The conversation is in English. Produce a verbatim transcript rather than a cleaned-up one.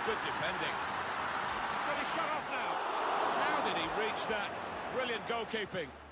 Good defending. He's got his shot off now. How did he reach that? Brilliant goalkeeping.